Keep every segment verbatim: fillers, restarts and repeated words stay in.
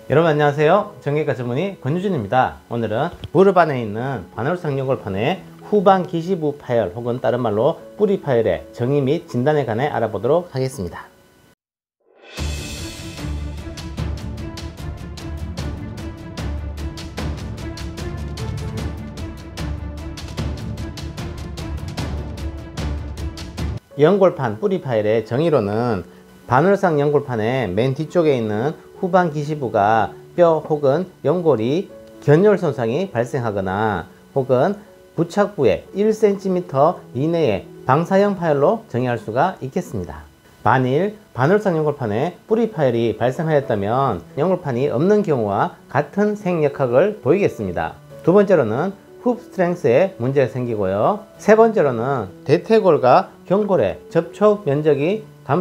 여러분 안녕하세요. 정형외과 전문의 권유진입니다. 오늘은 무릎 안에 있는 반월상 연골판의 후방 기시부 파열 혹은 다른 말로 뿌리 파열의 정의 및 진단에 관해 알아보도록 하겠습니다. 연골판 뿌리 파열의 정의로는 반월상 연골판의 맨 뒤쪽에 있는 후방 기시부가 뼈 혹은 연골이 견열 손상이 발생하거나 혹은 부착부의 일 센티미터 이내의 방사형 파열로 정의할 수가 있겠습니다. 만일 반월상 연골판에 뿌리 파열이 발생하였다면 연골판이 없는 경우와 같은 생역학을 보이겠습니다. 두 번째로는 훅 스트렝스에 문제가 생기고요. 세 번째로는 대퇴골과 경골의 접촉 면적이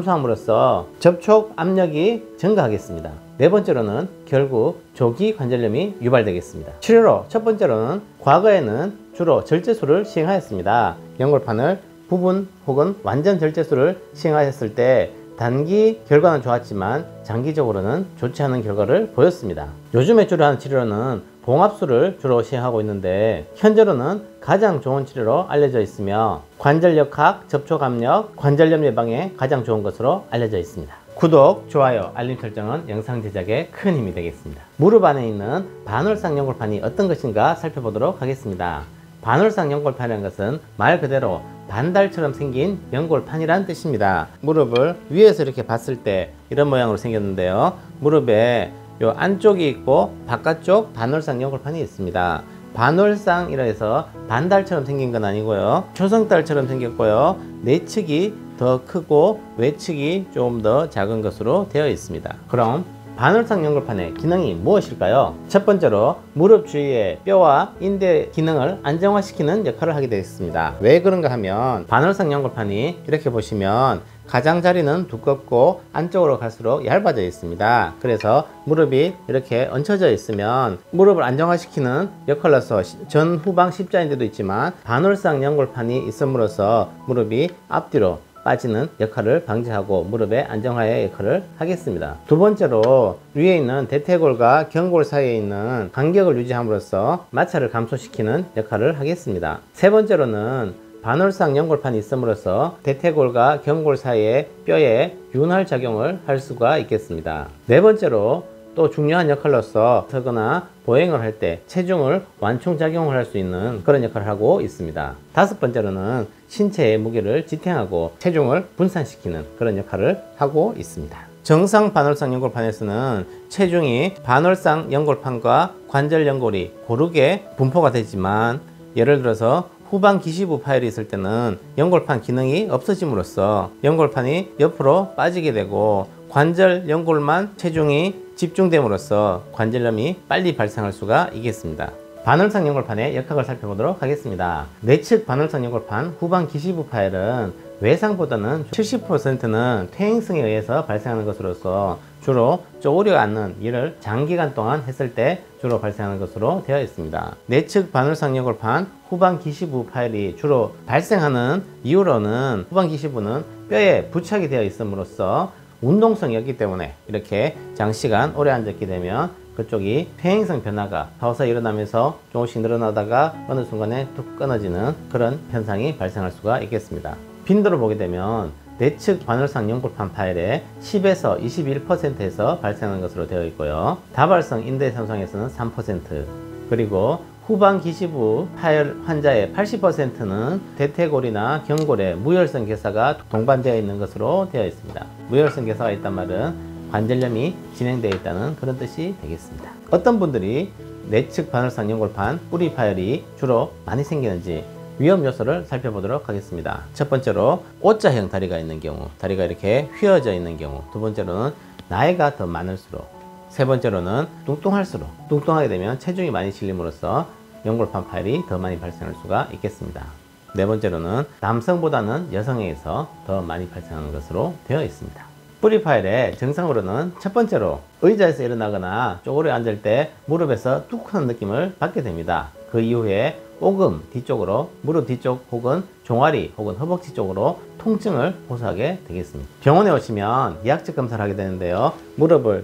감소함으로써 접촉 압력이 증가하겠습니다. 네 번째로는 결국 조기 관절염이 유발되겠습니다. 치료로 첫 번째로는 과거에는 주로 절제술을 시행하였습니다. 연골판을 부분 혹은 완전 절제술을 시행하였을 때 단기 결과는 좋았지만 장기적으로는 좋지 않은 결과를 보였습니다. 요즘에 주로 하는 치료로는 봉합술을 주로 시행하고 있는데 현재로는 가장 좋은 치료로 알려져 있으며 관절역학, 접촉압력, 관절염 예방에 가장 좋은 것으로 알려져 있습니다. 구독, 좋아요, 알림 설정은 영상 제작에 큰 힘이 되겠습니다. 무릎 안에 있는 반월상 연골판이 어떤 것인가 살펴보도록 하겠습니다. 반월상 연골판이라는 것은 말 그대로 반달처럼 생긴 연골판이라는 뜻입니다. 무릎을 위에서 이렇게 봤을 때 이런 모양으로 생겼는데요. 무릎에 요 안쪽이 있고 바깥쪽 반월상 연골판이 있습니다. 반월상이라 해서 반달처럼 생긴 건 아니고요. 초성달처럼 생겼고요. 내측이 더 크고 외측이 좀 더 작은 것으로 되어 있습니다. 그럼 반월상 연골판의 기능이 무엇일까요? 첫 번째로 무릎 주위의 뼈와 인대 기능을 안정화시키는 역할을 하게 되겠습니다. 왜 그런가 하면 반월상 연골판이 이렇게 보시면 가장자리는 두껍고 안쪽으로 갈수록 얇아져 있습니다. 그래서 무릎이 이렇게 얹혀져 있으면 무릎을 안정화시키는 역할로서 전 후방 십자인대도 있지만 반월상 연골판이 있음으로써 무릎이 앞뒤로 빠지는 역할을 방지하고 무릎의 안정화의 역할을 하겠습니다. 두 번째로 위에 있는 대퇴골과 경골 사이에 있는 간격을 유지함으로써 마찰을 감소시키는 역할을 하겠습니다. 세 번째로는 반월상 연골판이 있음으로써 대퇴골과 경골 사이의 뼈에 윤활 작용을 할 수가 있겠습니다. 네 번째로 또 중요한 역할로서 서거나 보행을 할 때 체중을 완충 작용을 할 수 있는 그런 역할을 하고 있습니다. 다섯 번째로는 신체의 무게를 지탱하고 체중을 분산시키는 그런 역할을 하고 있습니다. 정상 반월상 연골판에서는 체중이 반월상 연골판과 관절 연골이 고르게 분포가 되지만 예를 들어서 후방 기시부 파열이 있을 때는 연골판 기능이 없어짐으로써 연골판이 옆으로 빠지게 되고 관절 연골만 체중이 집중됨으로써 관절염이 빨리 발생할 수가 있겠습니다. 반월상 연골판의 역학을 살펴보도록 하겠습니다. 내측 반월상 연골판 후방 기시부 파열은 외상보다는 칠십 퍼센트는 퇴행성에 의해서 발생하는 것으로서 주로 쪼그려 앉는 일을 장기간 동안 했을 때 주로 발생하는 것으로 되어 있습니다. 내측 반월상 연골판 후방 기시부 파열이 주로 발생하는 이유로는 후방 기시부는 뼈에 부착이 되어 있음으로써 운동성이 없기 때문에 이렇게 장시간 오래 앉았게 되면 그쪽이 퇴행성 변화가 서서히 일어나면서 조금씩 늘어나다가 어느 순간에 뚝 끊어지는 그런 현상이 발생할 수가 있겠습니다. 빈도를 보게 되면 내측 반월상 연골판 파열의 십에서 이십일 퍼센트에서 발생하는 것으로 되어 있고요. 다발성 인대 손상에서는 삼 퍼센트, 그리고 후방 기시부 파열 환자의 팔십 퍼센트는 대퇴골이나 경골에 무혈성 괴사가 동반되어 있는 것으로 되어 있습니다. 무혈성 괴사가 있단 말은 관절염이 진행되어 있다는 그런 뜻이 되겠습니다. 어떤 분들이 내측 반월상 연골판 뿌리 파열이 주로 많이 생기는지 위험 요소를 살펴보도록 하겠습니다. 첫 번째로 O자형 다리가 있는 경우, 다리가 이렇게 휘어져 있는 경우, 두 번째로는 나이가 더 많을수록, 세 번째로는 뚱뚱할수록, 뚱뚱하게 되면 체중이 많이 실림으로써 연골판 파열이 더 많이 발생할 수가 있겠습니다. 네 번째로는 남성보다는 여성에게서 더 많이 발생하는 것으로 되어 있습니다. 뿌리 파열의 증상으로는 첫 번째로 의자에서 일어나거나 쪼그려 앉을 때 무릎에서 뚝 하는 느낌을 받게 됩니다. 그 이후에 오금 뒤쪽으로, 무릎 뒤쪽 혹은 종아리 혹은 허벅지 쪽으로 통증을 호소하게 되겠습니다. 병원에 오시면 예학적 검사를 하게 되는데요. 무릎을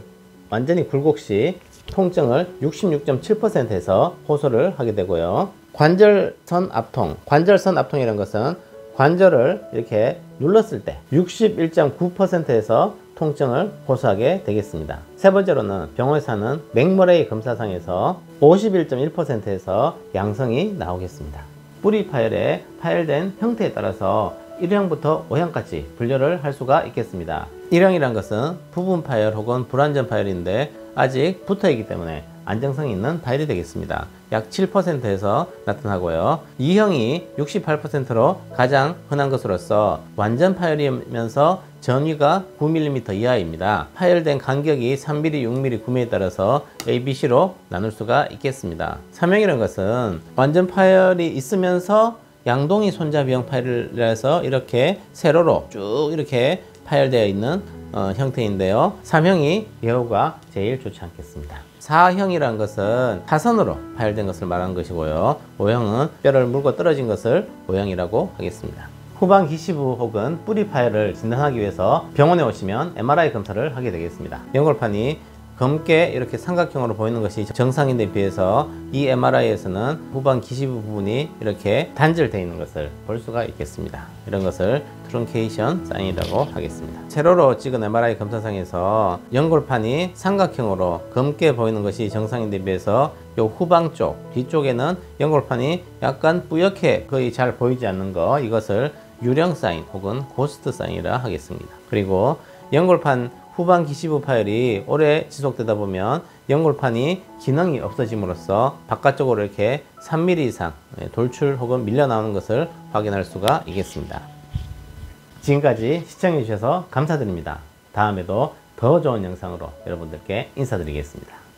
완전히 굴곡 시 통증을 육십육 점 칠 퍼센트에서 호소를 하게 되고요. 관절선 압통, 관절선 압통이라는 것은 관절을 이렇게 눌렀을 때 육십일 점 구 퍼센트에서 통증을 호소하게 되겠습니다. 세 번째로는 병원에서 하는 맥모레이 검사상에서 오십일 점 일 퍼센트에서 양성이 나오겠습니다. 뿌리 파열의 파열된 형태에 따라서 일 형부터 오 형까지 분류를 할 수가 있겠습니다. 일 형이란 것은 부분 파열 혹은 불완전 파열인데 아직 붙어 있기 때문에 안정성이 있는 파열이 되겠습니다. 약 칠 퍼센트에서 나타나고요. 이 형이 육십팔 퍼센트로 가장 흔한 것으로서 완전 파열이면서 전위가 구 밀리미터 이하입니다. 파열된 간격이 삼 밀리미터, 육 밀리미터, 구 밀리미터에 따라서 A, B, C로 나눌 수가 있겠습니다. 삼 형이라는 것은 완전 파열이 있으면서 양동이 손잡이형 파열이라서 이렇게 세로로 쭉 이렇게 파열되어 있는 어, 형태인데요. 삼 형이 예후가 제일 좋지 않겠습니다. 사 형이라는 것은 타선으로 파열된 것을 말하는 것이고요. 오 형은 뼈를 물고 떨어진 것을 오 형이라고 하겠습니다. 후방 기시부 혹은 뿌리 파열을 진단하기 위해서 병원에 오시면 엠알아이 검사를 하게 되겠습니다. 연골판이 검게 이렇게 삼각형으로 보이는 것이 정상인데 비해서 이 엠알아이에서는 후방 기시부 부분이 이렇게 단절되어 있는 것을 볼 수가 있겠습니다. 이런 것을 트렁케이션 사인이라고 하겠습니다. 세로로 찍은 엠알아이 검사상에서 연골판이 삼각형으로 검게 보이는 것이 정상인데 비해서 요 후방 쪽, 뒤쪽에는 연골판이 약간 뿌옇게 거의 잘 보이지 않는 거, 이것을 유령 사인 혹은 고스트 사인이라 하겠습니다. 그리고 연골판 후방 기시부 파열이 오래 지속되다 보면 연골판이 기능이 없어짐으로써 바깥쪽으로 이렇게 삼 밀리미터 이상 돌출 혹은 밀려 나오는 것을 확인할 수가 있겠습니다. 지금까지 시청해 주셔서 감사드립니다. 다음에도 더 좋은 영상으로 여러분들께 인사드리겠습니다.